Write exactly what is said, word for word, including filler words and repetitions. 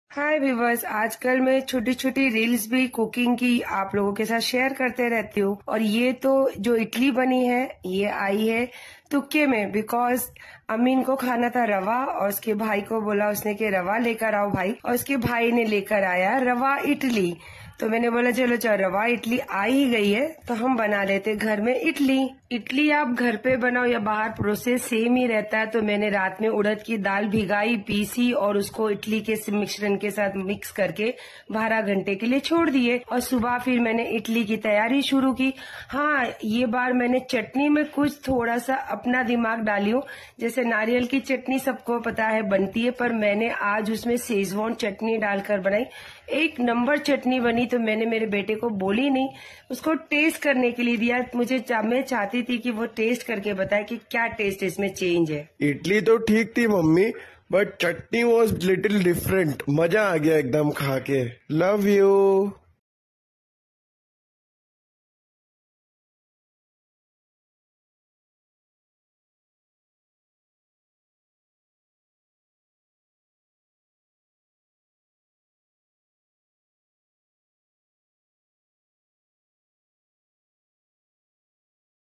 हाय viewers, आजकल मैं छोटी छोटी रील्स भी कुकिंग की आप लोगों के साथ शेयर करते रहती हूँ। और ये तो जो इडली बनी है ये आई है तुक्के में, बिकॉज अमीन को खाना था रवा और उसके भाई को बोला उसने कि रवा लेकर आओ भाई, और उसके भाई ने लेकर आया रवा इडली। तो मैंने बोला चलो चलो रवा इडली आ ही गई है तो हम बना लेते घर में इडली। इडली आप घर पे बनाओ या बाहर प्रोसेस सेम ही रहता है। तो मैंने रात में उड़द की दाल भिगाई, पीसी और उसको इडली के मिश्रण के साथ मिक्स करके बारह घंटे के लिए छोड़ दिए और सुबह फिर मैंने इडली की तैयारी शुरू की। हाँ, ये बार मैंने चटनी में कुछ थोड़ा सा अपना दिमाग डाली हूँ। जैसे नारियल की चटनी सबको पता है बनती है, पर मैंने आज उसमें शेजवान चटनी डालकर बनाई। एक नंबर चटनी बनी। तो मैंने मेरे बेटे को बोली नहीं, उसको टेस्ट करने के लिए दिया। मुझे चा, मैं चाहती थी कि वो टेस्ट करके बताए कि क्या टेस्ट इसमें चेंज है। इडली तो ठीक थी मम्मी, but chutney was little different. मजा आ गया एकदम खा के। Love you.